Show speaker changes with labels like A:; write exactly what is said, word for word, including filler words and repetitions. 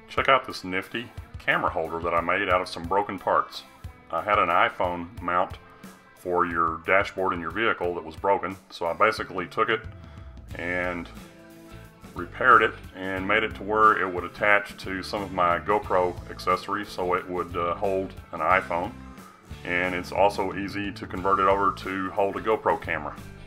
A: Check out this nifty camera holder that I made out of some broken parts. I had an iPhone mount for your dashboard in your vehicle that was broken, so I basically took it and repaired it and made it to where it would attach to some of my GoPro accessories so it would uh, hold an iPhone, and it's also easy to convert it over to hold a GoPro camera.